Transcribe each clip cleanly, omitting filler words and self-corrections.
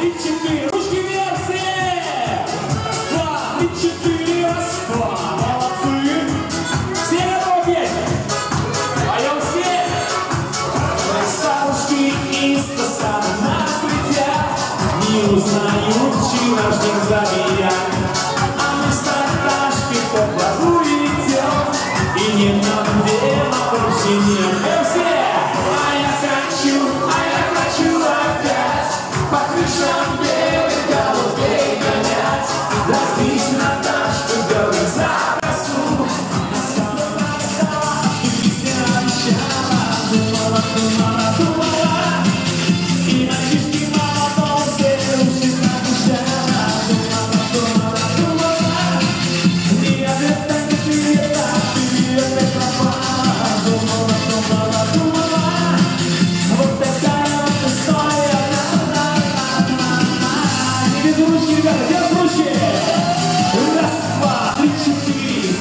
три, четыре. Ручки вверх, все! Два, три, четыре, раз, два. Молодцы! Все готовы петь? Поем все! Старушки из посада нас глядят, не узнают, чьи рожден забиян. А мы стакашки по двору идем, и не нам дело больше нет. Все! А я хочу опять по крышам белых голубей гонять. Дождись, Наташка, говорит, за красу. И песня обещала, думала, и на чистке молодом все ручки обещала, думала, и опять так, и опять пропала, думала. Вот такая вот история. Не без ручки, ребята, без ручки. Раз, два, три, четыре.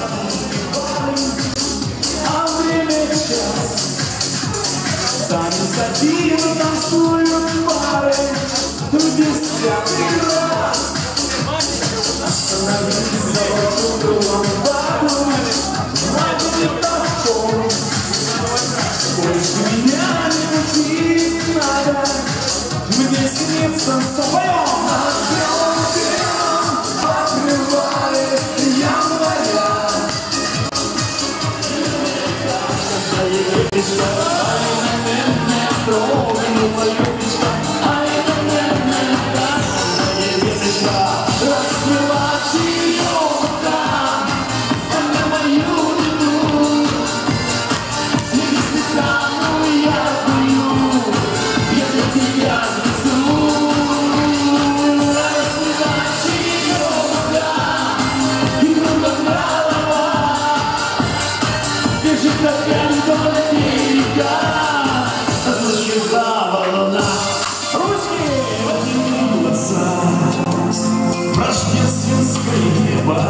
А время час. Танец один, танцуют пары. Тут десятый раз. Остановись, за углом, подумай. Хватит топор. Больше меня не мутить надо, мне снится с тобой. Над белым белым покрывали января. Расцвела черемуха на мою беду. Рождественское небо,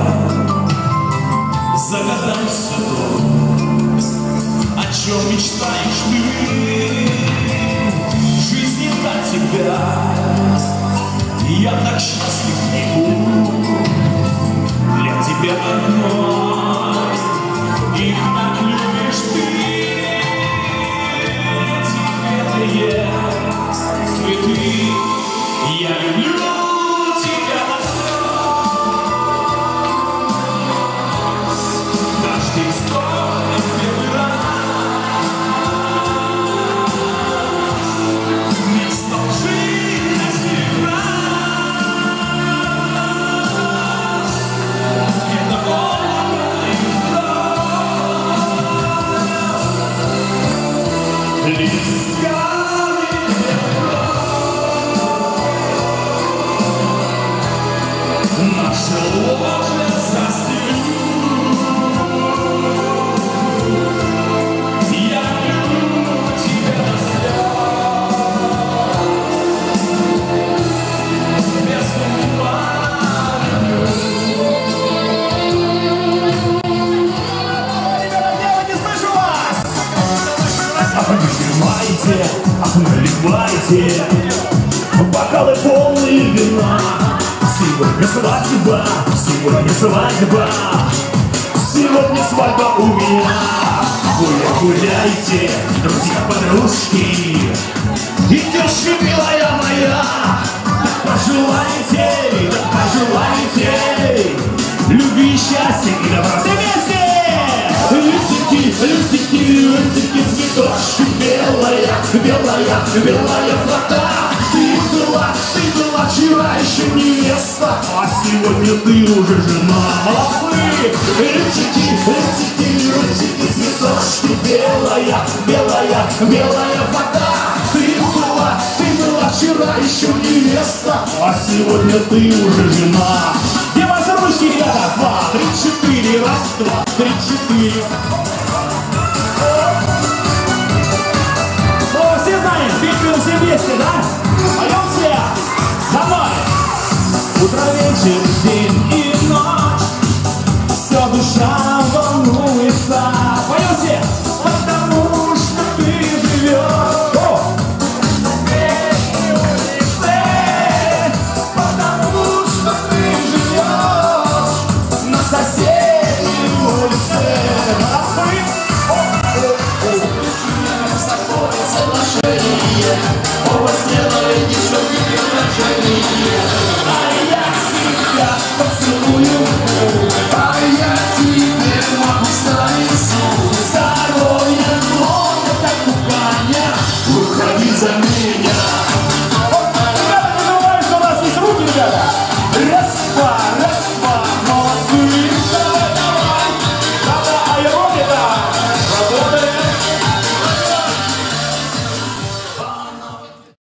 загадай все, о чем мечтаешь ты. В жизни на тебя я так счастлив не буду. Для тебя одной их так любишь ты. Цветные цветы, я люблю тебя на слез. Каждый вздох первый раз. Вместо лжи на серебра. Это огненный вздох. Листьями наше ложе застелю. Я люблю тебя до слез. Без ума ребята, делайте, слышу вас! Ах, наливайте, ах, наливайте бокалы полные вина. Сегодня свадьба, сегодня свадьба, сегодня свадьба у меня. Гуляйте, друзья-подружки, и теща милая моя. Пожелайте, любви, счастья и добра. Все вместе! Лютики, лютики, лютики, цветочки, белая, белая, белая фата. Ты была вчера еще невеста, а сегодня ты уже жена. Молодцы! Лютики, лютики, лютики, цветочки, белая, белая, белая фата. Ты была вчера еще невеста, а сегодня ты уже жена. Где ваши ручки, ребята? 2, 3, 4, раз, 2, 3, 4. О, все знаем, песню все вместе, да? Поем все! Давай! Утро, вечер, день и